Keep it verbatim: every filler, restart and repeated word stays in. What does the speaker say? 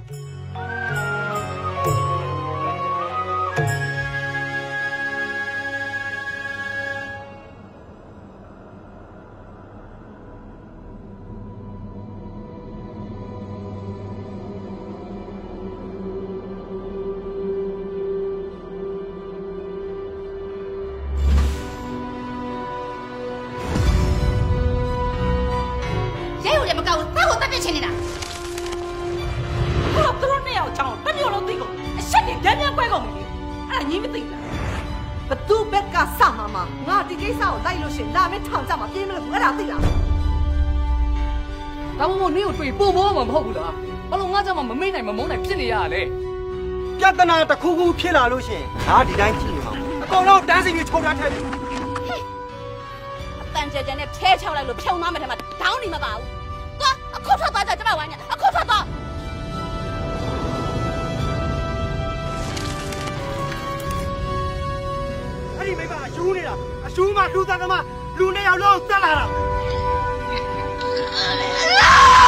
ပြဿနာတစ်ခုခုဖြစ်လာလို့ရှင်ငါဒီတိုင်းကြည့်နေမှာအကောင်လုံးတန်းစီပြီးခြုံထားထိုင်ပြီအတန်ကြဲကြဲနဲ့ဖြဲချောက်လိုက်လို့ဖြုံသွားမယ်ထဲမှာဒေါင်းနေမပါဘူးသွားအခုထွက်သွားကြကျမဝိုင်းညအခုထွက်သွားအဲ့ဒီမိမအယူနေတာအယူမှလူသားသမားလူနှစ်ယောက်လုံးတက်လာတာ